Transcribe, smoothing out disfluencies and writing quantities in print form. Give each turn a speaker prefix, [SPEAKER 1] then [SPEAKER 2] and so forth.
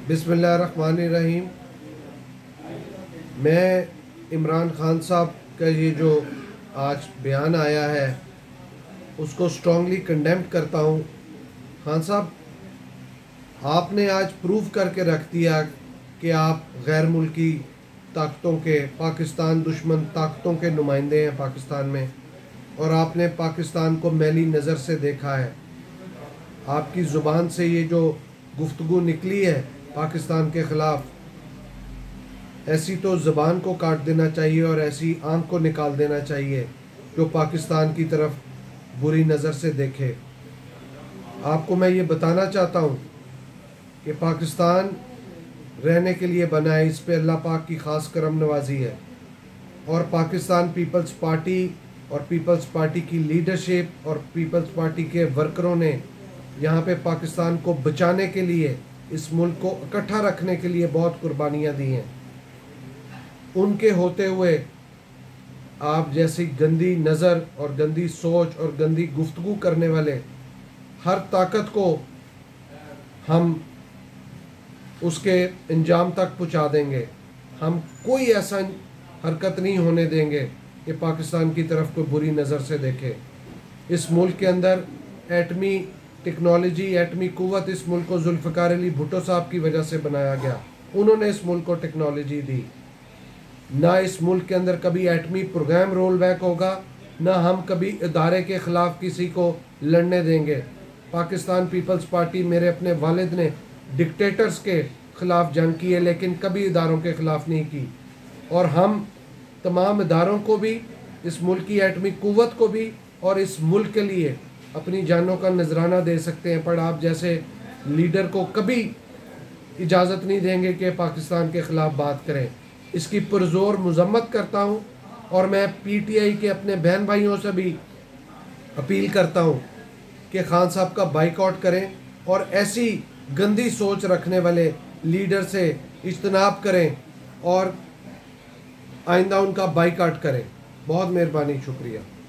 [SPEAKER 1] बिस्मिल्लाहिर्रहमानिर्रहीम। मैं इमरान खान साहब का ये जो आज बयान आया है उसको स्ट्रॉन्गली कंडेम करता हूँ। खान साहब, आपने आज प्रूव करके रख दिया कि आप गैर मुल्की ताकतों के, पाकिस्तान दुश्मन ताकतों के नुमाइंदे हैं पाकिस्तान में, और आपने पाकिस्तान को मैली नज़र से देखा है। आपकी ज़ुबान से ये जो गुफ्तगू निकली है पाकिस्तान के ख़िलाफ़, ऐसी तो ज़बान को काट देना चाहिए और ऐसी आंख को निकाल देना चाहिए जो पाकिस्तान की तरफ बुरी नज़र से देखे। आपको मैं ये बताना चाहता हूँ कि पाकिस्तान रहने के लिए बना है, इस पे अल्लाह पाक की ख़ास करम नवाजी है, और पाकिस्तान पीपल्स पार्टी और पीपल्स पार्टी की लीडरशिप और पीपल्स पार्टी के वर्करों ने यहाँ पे पाकिस्तान को बचाने के लिए, इस मुल्क को इकट्ठा रखने के लिए बहुत कुर्बानियाँ दी हैं। उनके होते हुए आप जैसी गंदी नज़र और गंदी सोच और गंदी गुफ्तगू करने वाले हर ताकत को हम उसके अंजाम तक पहुँचा देंगे। हम कोई ऐसा हरकत नहीं होने देंगे कि पाकिस्तान की तरफ कोई बुरी नज़र से देखे। इस मुल्क के अंदर एटमी टेक्नोलॉजी, एटमी कुव्वत इस मुल्क को जुल्फ़िकार अली भुट्टो साहब की वजह से बनाया गया। उन्होंने इस मुल्क को टेक्नोलॉजी दी। ना इस मुल्क के अंदर कभी एटमी प्रोग्राम रोल बैक होगा, ना हम कभी इदारे के ख़िलाफ़ किसी को लड़ने देंगे। पाकिस्तान पीपल्स पार्टी, मेरे अपने वालिद ने डिक्टेटर्स के ख़िलाफ़ जंग की है, लेकिन कभी इदारों के ख़िलाफ़ नहीं की। और हम तमाम इदारों को भी, इस मुल्क की एटमी कुव्वत को भी और इस मुल्क के लिए अपनी जानों का नजराना दे सकते हैं, पर आप जैसे लीडर को कभी इजाज़त नहीं देंगे कि पाकिस्तान के ख़िलाफ़ बात करें। इसकी पुरज़ोर मज़म्मत करता हूँ, और मैं PTI के अपने बहन भाइयों से भी अपील करता हूँ कि खान साहब का बाइकआउट करें और ऐसी गंदी सोच रखने वाले लीडर से इज्तनाब करें और आइंदा उनका बाइकआउट करें। बहुत मेहरबानी, शुक्रिया।